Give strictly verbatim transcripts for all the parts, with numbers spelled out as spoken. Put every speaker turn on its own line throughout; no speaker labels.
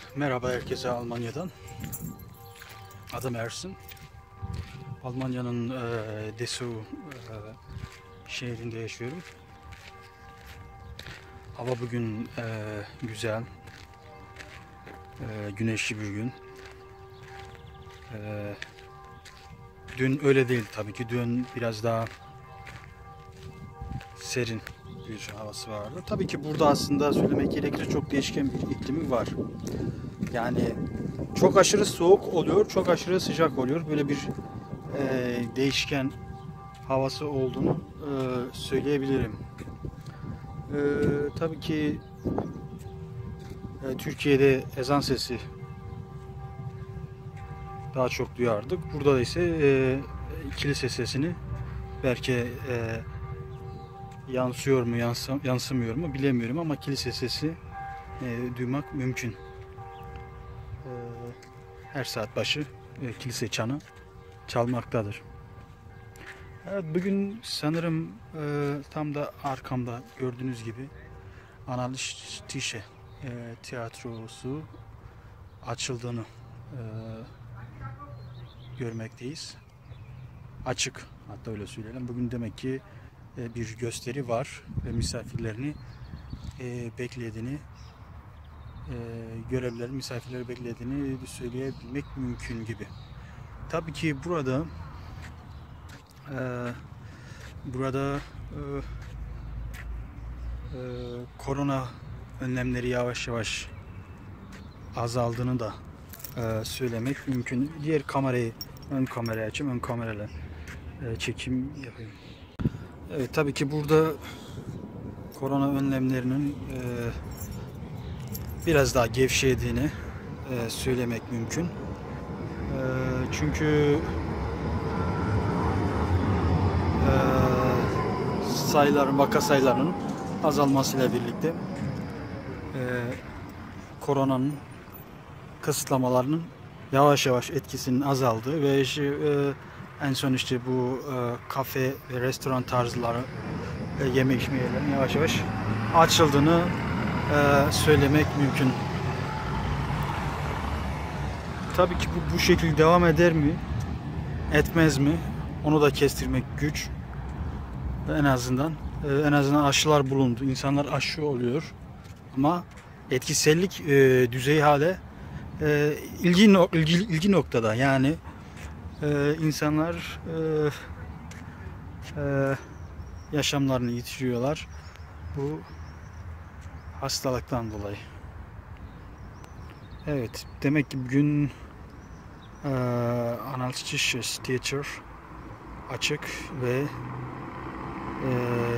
Merhaba herkese Almanya'dan. Adım Ersin. Almanya'nın e, Dessau e, şehrinde yaşıyorum. Hava bugün e, güzel, e, güneşli bir gün. E, dün öyle değil tabii ki. Dün biraz daha serin bir havası vardı. Tabii ki burada aslında söylemek gerekirse çok değişken bir iklimi var. Yani çok aşırı soğuk oluyor, çok aşırı sıcak oluyor. Böyle bir e, değişken havası olduğunu e, söyleyebilirim. E, tabii ki e, Türkiye'de ezan sesi daha çok duyardık. Burada ise e, kilise sesini belki e, yansıyor mu, yansım, yansımıyor mu bilemiyorum ama kilise sesi e, duymak mümkün. E, her saat başı e, kilise çanı çalmaktadır. Evet, bugün sanırım e, tam da arkamda gördüğünüz gibi Analistişe e, tiyatrosu açıldığını e, görmekteyiz. Açık, hatta öyle söyleyelim. Bugün demek ki e, bir gösteri var ve misafirlerini e, beklediğini, e, görevlilerin misafirleri beklediğini söyleyebilmek mümkün gibi. Tabii ki burada e, burada e, e, korona önlemleri yavaş yavaş azaldığını da e, söylemek mümkün. Diğer kamerayı, ön kamerayı açayım, ön kamerayla e, çekim yapayım. Evet, tabii ki burada korona önlemlerinin e, biraz daha gevşediğini e, söylemek mümkün. E, çünkü e, sayıların, vaka sayılarının azalmasıyla birlikte e, koronanın kısıtlamalarının yavaş yavaş etkisinin azaldığı ve işte, e, en son işte bu e, kafe ve restoran tarzları e, yeme içme yerlerinin yavaş yavaş açıldığını e, söylemek mümkün. Tabii ki bu, bu şekilde devam eder mi? Etmez mi? Onu da kestirmek güç. En azından e, en azından aşılar bulundu. İnsanlar aşı oluyor. Ama etkisellik e, düzeyi hala e, ilgi, ilgi ilgi noktada. Yani e, insanlar e, e, yaşamlarını yitiriyorlar bu hastalıktan dolayı. Evet, demek ki bugün e, Analytische Theater açık ve e,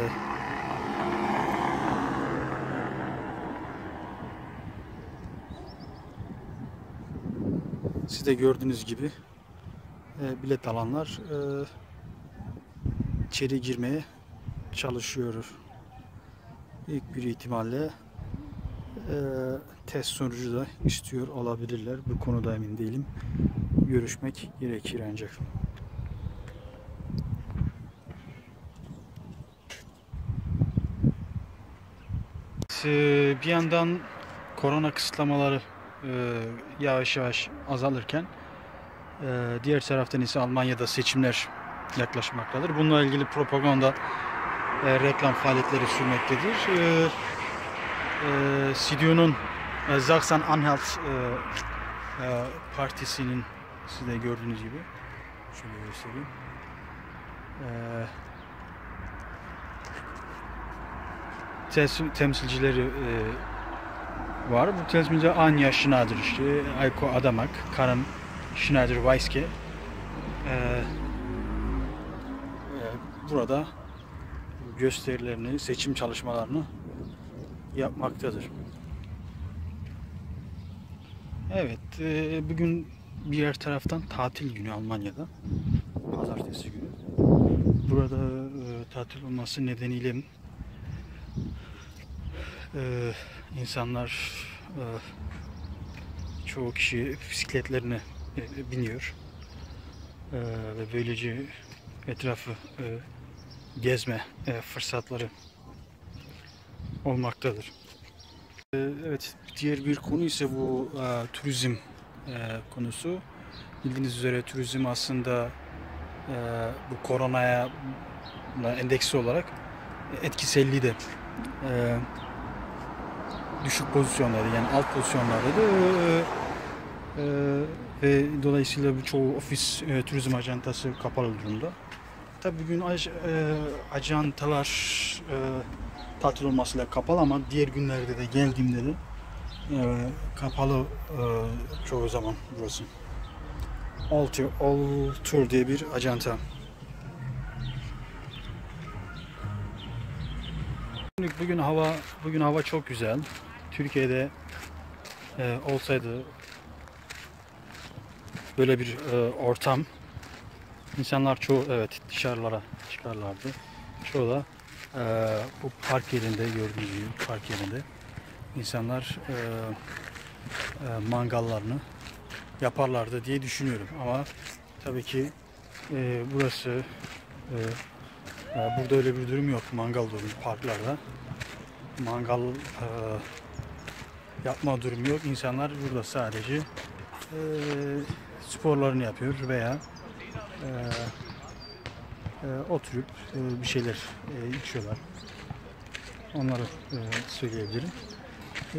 siz de gördüğünüz gibi e, bilet alanlar e, içeri girmeye çalışıyor. İlk bir ihtimalle e, test sonucu da istiyor olabilirler. Bu konuda emin değilim. Görüşmek gerekir ancak. Bir yandan korona kısıtlamaları e, yavaş yavaş azalırken e, diğer taraftan ise Almanya'da seçimler yaklaşmaktadır. Bununla ilgili propaganda e, reklam faaliyetleri sürmektedir. E, e, C D U'nun e, Sachsen-Anhalt e, e, partisinin siz de gördüğünüz gibi şöyle göstereyim. E, temsilcileri e, var. Bu temsilciler Anja Schneider, işte Ayko Adamak, Karen Schneider-Weiske e, e, burada gösterilerini, seçim çalışmalarını yapmaktadır. Evet, e, bugün bir yer taraftan tatil günü Almanya'da. Pazartesi günü. Burada e, tatil olması nedeniyle e, insanlar e, çoğu kişi bisikletlerine e, biniyor. E, ve böylece etrafı e, gezme e, fırsatları olmaktadır. Evet, diğer bir konu ise bu e, turizm e, konusu. Bildiğiniz üzere turizm aslında e, bu koronaya endeksi olarak etkiselliği de e, düşük pozisyonlarda, yani alt pozisyonlarda da e, e, ve dolayısıyla birçoğu ofis e, turizm acentası kapalı durumda. Tabii bugün aj, e, ajantalar e, tatil olmasıyla kapalı ama diğer günlerde de geldiğimde de e, kapalı e, çoğu zaman burası. All Tour, All Tour diye bir acenta. Bugün hava bugün hava çok güzel. Türkiye'de e, olsaydı böyle bir e, ortam, insanlar çoğu evet dışarılara çıkarlardı. Çoğu da e, bu park yerinde, gördüğünüz gibi park yerinde insanlar e, e, mangallarını yaparlardı diye düşünüyorum. Ama tabii ki e, burası e, e, burada öyle bir durum yok. Mangal durumu parklarda. Mangal e, yapma durumu yok. İnsanlar burada sadece e, sporlarını yapıyor veya e, e, oturup e, bir şeyler e, içiyorlar. Onları e, söyleyebilirim. E,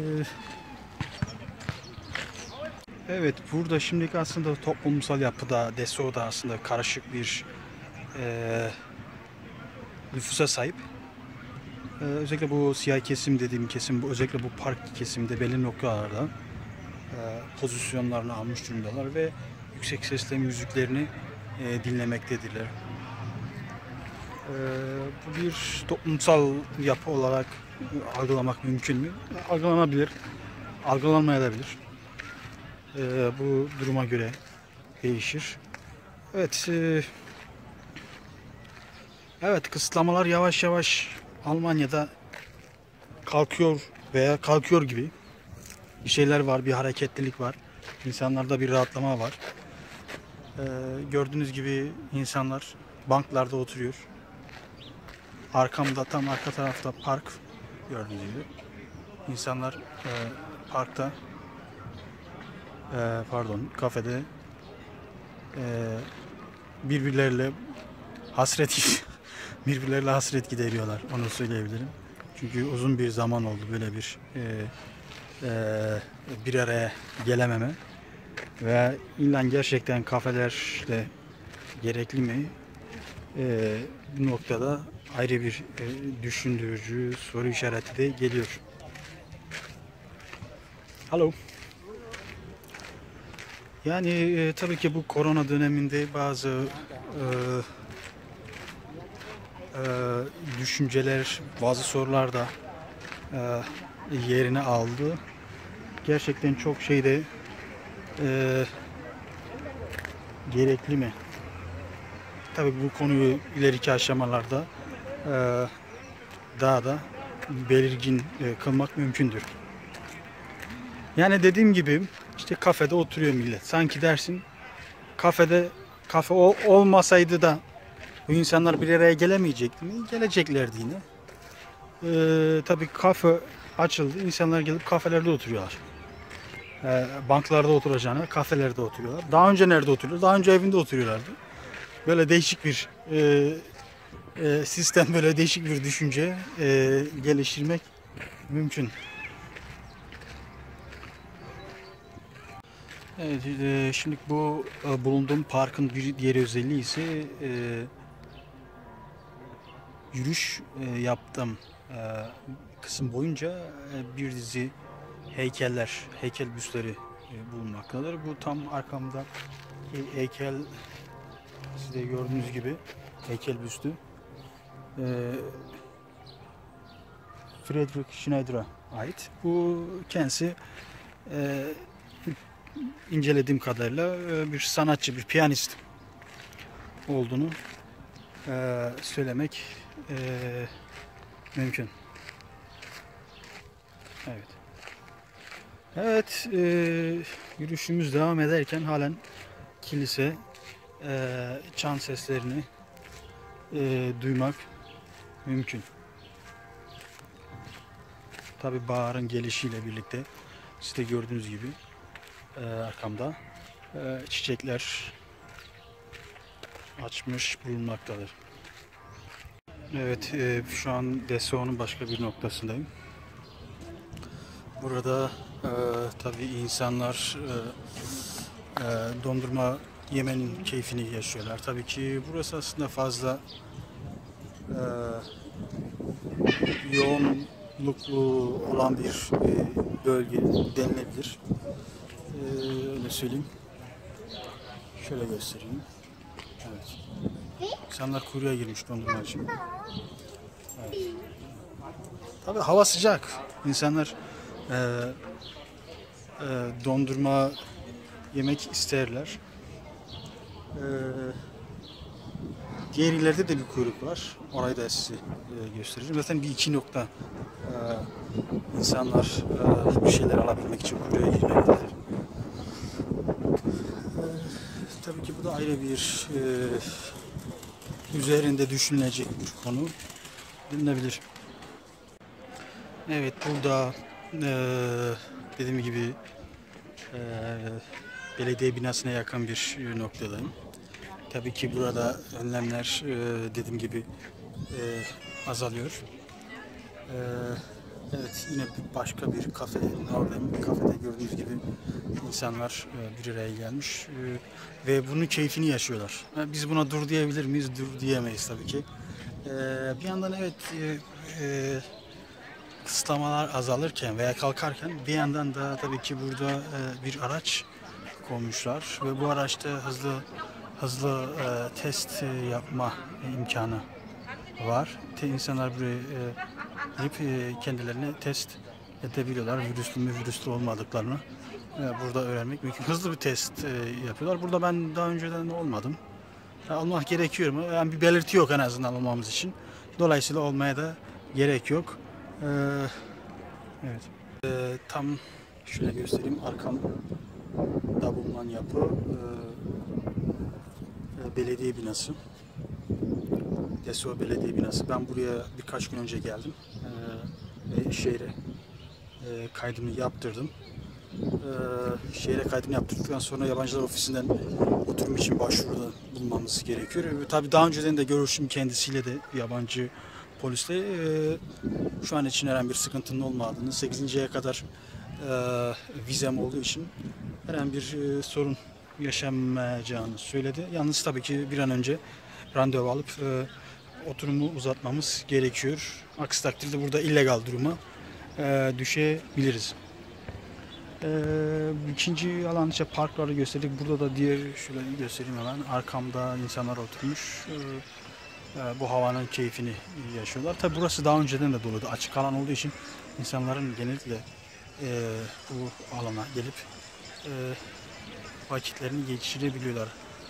evet, burada şimdiki aslında toplumsal yapıda, DESO'da aslında karışık bir e, nüfusa sahip. Ee, özellikle bu siyah kesim dediğim kesim, bu özellikle bu park kesiminde belli noktalarda e, pozisyonlarını almış durumdalar ve yüksek sesle müziklerini e, dinlemektedirler. E, bu bir toplumsal yapı olarak algılamak mümkün mü? Algılanabilir, algılanmayabilir. E, bu duruma göre değişir. Evet, e, evet kısıtlamalar yavaş yavaş Almanya'da kalkıyor veya kalkıyor gibi bir şeyler var, bir hareketlilik var. İnsanlarda bir rahatlama var. Ee, gördüğünüz gibi insanlar banklarda oturuyor. Arkamda tam arka tarafta park, gördüğünüz gibi. İnsanlar e, parkta, e, pardon kafede e, birbirleriyle hasret birbirleriyle hasret gideriyorlar. Onu söyleyebilirim. Çünkü uzun bir zaman oldu böyle bir e, e, bir araya gelememe ve ilan gerçekten kafeler de gerekli mi? E, bu noktada ayrı bir e, düşündürücü soru işareti de geliyor. Hello. Yani e, tabii ki bu korona döneminde bazı e, e, düşünceler, bazı sorular da e, yerini aldı. Gerçekten çok şeyde e, gerekli mi? Tabii bu konuyu ileriki aşamalarda e, daha da belirgin e, kılmak mümkündür. Yani dediğim gibi işte kafede oturuyor millet. Sanki dersin kafede kafe ol, olmasaydı da bu insanlar bir araya gelemeyecekti mi? Geleceklerdi yine. Ee, tabii kafe açıldı. İnsanlar gelip kafelerde oturuyorlar. Ee, banklarda oturacağına kafelerde oturuyorlar. Daha önce nerede oturuyorlar? Daha önce evinde oturuyorlardı. Böyle değişik bir e, e, sistem, böyle değişik bir düşünce e, geliştirmek mümkün. Evet, e, şimdi bu e, bulunduğum parkın bir diğer özelliği ise e, yürüyüş e, yaptığım e, kısım boyunca e, bir dizi heykeller, heykel büstleri e, bulunmaktadır. Bu tam arkamda e, heykel, siz de gördüğünüz gibi heykel büstü. E, Friedrich Schneider'a ait. Bu kendisi e, incelediğim kadarıyla e, bir sanatçı, bir piyanist olduğunu e, söylemek e, mümkün. Evet. Evet, e, yürüyüşümüz devam ederken halen kilise e, çan seslerini e, duymak mümkün. Tabi baharın gelişiyle birlikte siz de gördüğünüz gibi e, arkamda e, çiçekler açmış bulunmaktadır. Evet, e, şu an Dessau'nun başka bir noktasındayım. Burada e, tabii insanlar e, e, dondurma yemenin keyfini yaşıyorlar. Tabii ki burası aslında fazla e, yoğunluklu olan bir e, bölge denilebilir. E, öyle söyleyeyim. Şöyle göstereyim. Evet. İnsanlar kuyruğa girmiş dondurma için. Evet. Tabii hava sıcak. İnsanlar e, e, dondurma yemek isterler. E, diğer illerde de bir kuyruk var. Orayı da size e, göstereceğim. Zaten bir iki nokta e, insanlar e, bir şeyler alabilmek için kuyruğa girmektedir. E, tabii ki bu da ayrı bir e, üzerinde düşünülecek bir konu denilebilir. Evet, burada e, dediğim gibi e, belediye binasına yakın bir noktadayım. Tabii ki burada önlemler e, dediğim gibi e, azalıyor. E, evet, yine başka bir kafe oradayım. Kafede gördüğünüz gibi insanlar e, bir araya gelmiş e, ve bunun keyfini yaşıyorlar. E, biz buna dur diyebilir miyiz? Dur diyemeyiz tabii ki. E, bir yandan evet e, e, kısıtlamalar azalırken veya kalkarken bir yandan da tabii ki burada e, bir araç koymuşlar ve bu araçta hızlı hızlı e, test e, yapma imkanı var. Te, insanlar buraya e, gidip e, kendilerini test edebiliyorlar. Virüslü mü virüslü olmadıklarını e, burada öğrenmek mümkün. Hızlı bir test e, yapıyorlar. Burada ben daha önceden olmadım. Ya, olmak gerekiyor mu? Yani bir belirti yok en azından olmamız için. Dolayısıyla olmaya da gerek yok. Ee, evet. Ee, tam şöyle göstereyim. Arkamda bulunan yapı e, belediye binası. Dessau Belediye Binası. Ben buraya birkaç gün önce geldim ee, ve şehre e, kaydımı yaptırdım. Ee, şehre kaydını yaptırdıktan sonra yabancılar ofisinden oturum için başvuruda bulunmamız gerekiyor. Ee, tabii daha önceden de görüştüm kendisiyle de yabancı polisle. Ee, şu an için herhangi bir sıkıntının olmadığını, sekizinciye kadar e, vizem olduğu için herhangi bir e, sorun yaşamayacağını söyledi. Yalnız tabii ki bir an önce randevu alıp e, oturumu uzatmamız gerekiyor. Aksi takdirde burada illegal duruma e, düşebiliriz. Ee, ikinci alan işte parkları gösterdik. Burada da diğer şöyle göstereyim hemen. Arkamda insanlar oturmuş. Ee, e, bu havanın keyfini yaşıyorlar. Tabi burası daha önceden de doluydu. Açık alan olduğu için insanların genellikle e, bu alana gelip e, vakitlerini geçirebiliyorlar.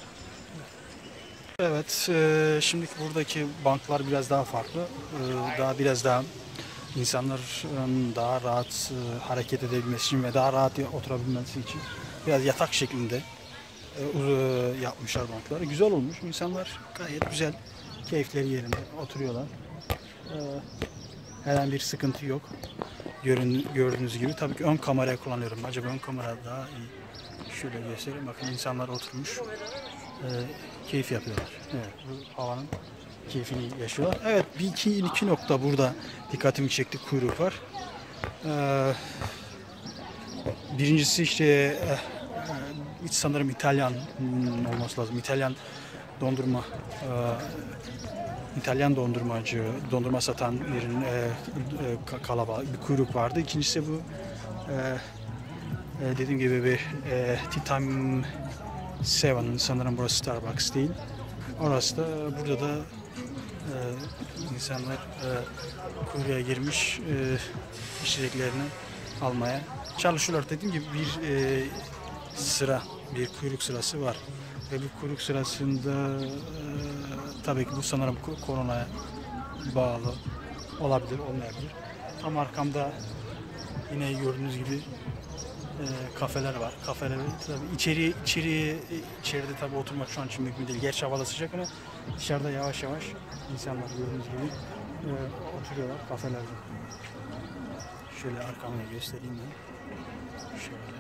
Evet, e, şimdiki buradaki banklar biraz daha farklı. E, daha biraz daha İnsanların daha rahat e, hareket edebilmesi için ve daha rahat oturabilmesi için biraz yatak şeklinde e, yapmışlar bankları. Güzel olmuş. İnsanlar gayet güzel, keyifleri yerinde oturuyorlar. E, herhangi bir sıkıntı yok. Görün, gördüğünüz gibi. Tabii ki ön kamerayı kullanıyorum. Acaba ön kamera daha iyi. Şöyle göstereyim. Bakın insanlar oturmuş. E, keyif yapıyorlar. Evet, bu havanın keyfini yaşıyorlar. Evet, bir iki, iki nokta burada dikkatimi çekti, kuyruk var. Ee, birincisi işte e, e, sanırım İtalyan hmm, olması lazım. İtalyan dondurma e, İtalyan dondurmacı, dondurma satan yerin e, e, kalabalık bir kuyruk vardı. İkincisi bu e, e, dediğim gibi bir e, Titan Seven'ın, sanırım burası Starbucks değil. Orası da burada da Ee, insanlar e, kuyruğa girmiş e, içeceklerini almaya çalışıyorlar. Dediğim gibi bir e, sıra, bir kuyruk sırası var. Ve bu kuyruk sırasında e, tabii ki bu sanırım koronaya bağlı olabilir, olmayabilir. Tam arkamda yine gördüğünüz gibi e, kafeler var. Kafeler tabii içeri içeri içeride tabii oturmak şu an için mümkün değil. Gerçi hava sıcak ama dışarıda yavaş yavaş insanlar gördüğünüz gibi e, oturuyorlar kafelerde. Şöyle arkamı göstereyim ben. Şöyle.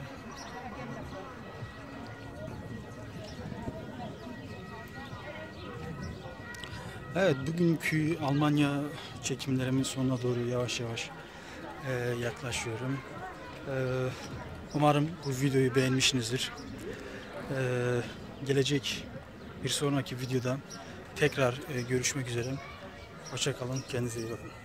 Evet, bugünkü Almanya çekimlerimin sonuna doğru yavaş yavaş e, yaklaşıyorum. E, umarım bu videoyu beğenmişsinizdir. E, gelecek bir sonraki videoda tekrar e, görüşmek üzere. Hoşça kalın, kendinize iyi bakın.